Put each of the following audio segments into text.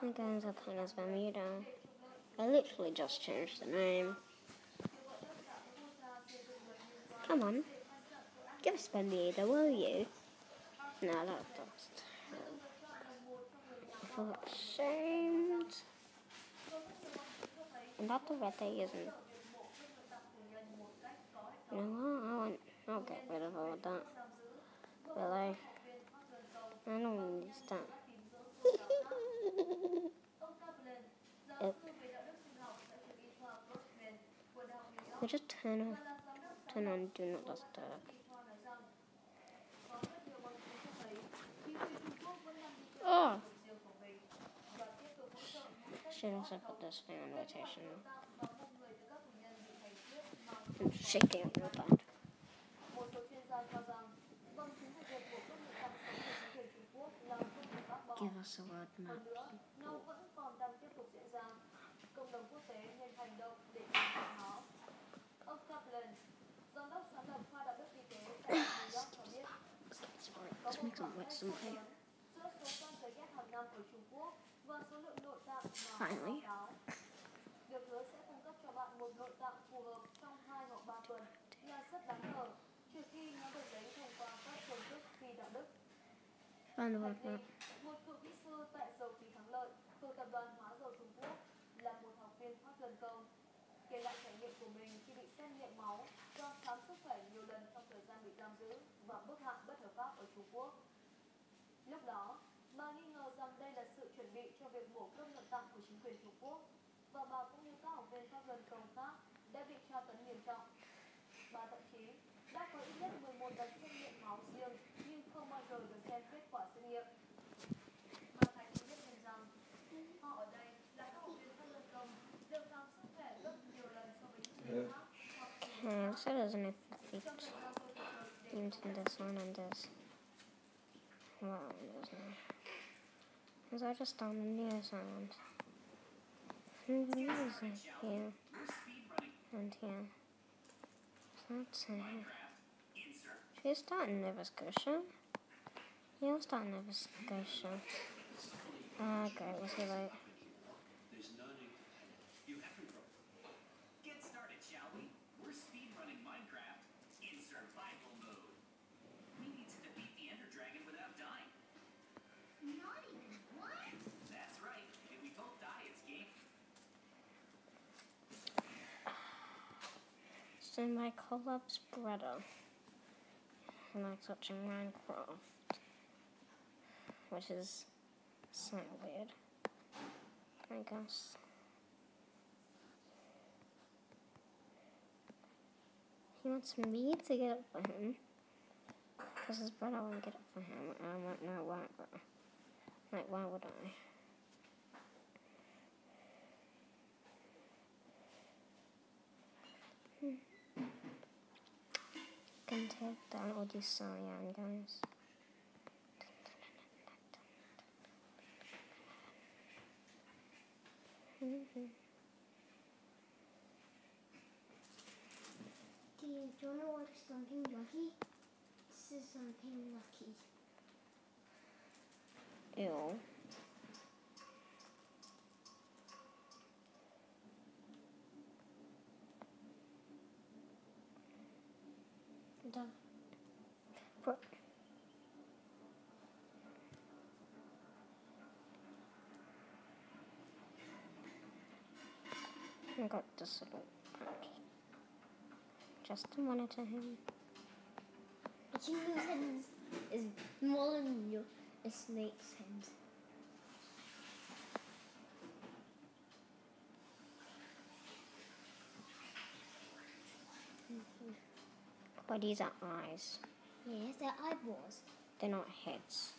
Hi guys, I'm playing as Bermuda. I literally just changed the name. Come on, give us Bermuda, will you? No, that's I feel ashamed. And that the red thing isn't. You know what? I'll get rid of all that. Really? I don't need that. We just turn on Do Not Disturb. Oh! Should also put this thing on rotation. I'm shaking it real bad. Give us a word map. Let's make some wet someday. Finally. Find the word map. Kể lại trải nghiệm của mình khi bị xét nghiệm máu do khám sức khỏe nhiều lần trong thời gian bị giam giữ và bức hạn bất hợp pháp ở Trung Quốc. Lúc đó, bà nghi ngờ rằng đây là sự chuẩn bị cho việc mổ cơm nội tạng của chính quyền Trung Quốc và bà cũng như các học viên pháp luân công khác đã bị tra tấn nghiêm trọng. Bà thậm chí đã có ít nhất 11 lần xét nghiệm máu riêng nhưng không bao giờ được xem kết quả xét nghiệm. Bà Thái cho biết thêm rằng họ ở đây là các học viên pháp luân công được khám sức khỏe gấp nhiều lần so với những người khác. So doesn't affect using this one and this. Well, there's no. Because I just found the new sound. And the music here. And here. So that's it. Should we start in Nova Scotia? Yeah, I'll start in Nova Scotia. Great, we'll see you later. So my collab's brother, and likes watching Minecraft, which is so weird, I guess. He wants me to get it for him, because his brother won't get it for him, and I won't know why, like, why would I? Can take that or do so young, guys. Do you want to watch something lucky? This is something lucky. Ew. Done. I got this little patch. Just to monitor him. A kangaroo's head is smaller than a snake's head. Well, these are eyes. Yes, they're eyeballs. They're not heads.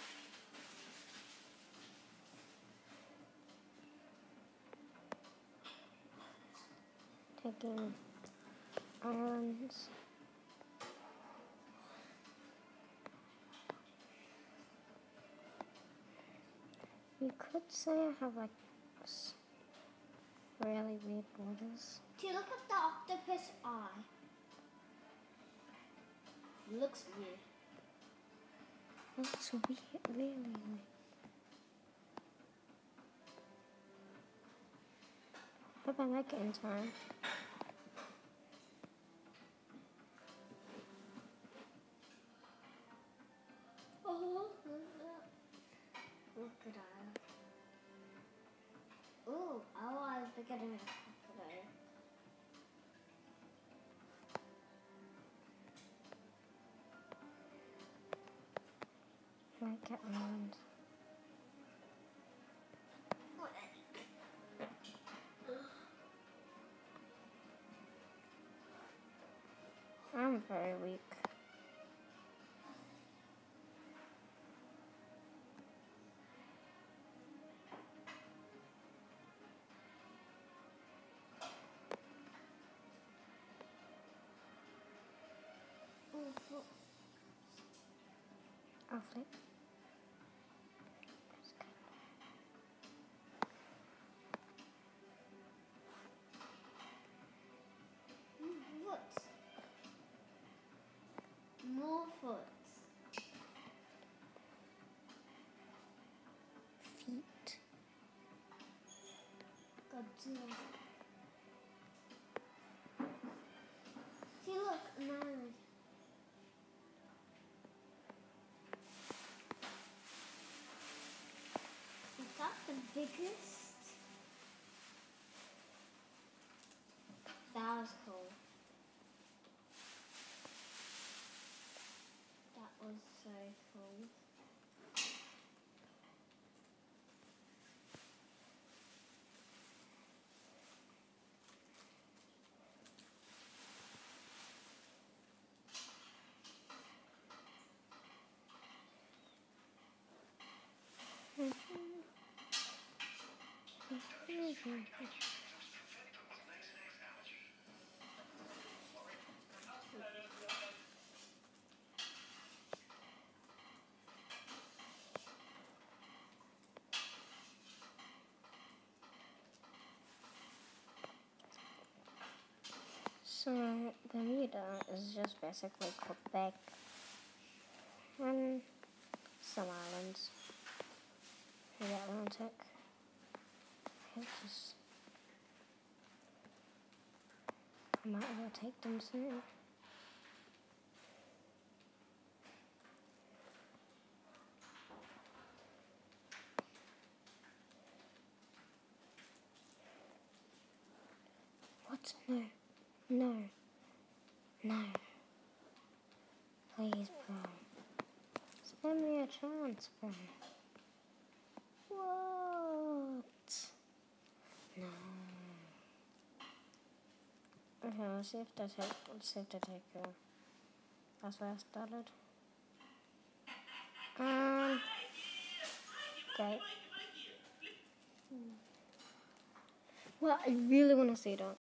Taking islands. You could say I have like really weird borders. Do you look at the octopus eye? It looks weird. That's weird, really. Hope I make it in time. Oh, crocodile. Oh, I was beginning with crocodile. Might get ruined. I'm very weak. Oh, I'll flip. foot. More foot. Feet. Godzilla. See, look, an island. Is that the biggest? That was cool. That was so cool. So Bermuda is just basically Quebec and some islands in the Atlantic. I might as well take them soon. What? No. No. No. Please, bro. Spare me a chance, bro. What? No. Okay, let's see if they take that's where I started. Okay. Well, I really want to see that.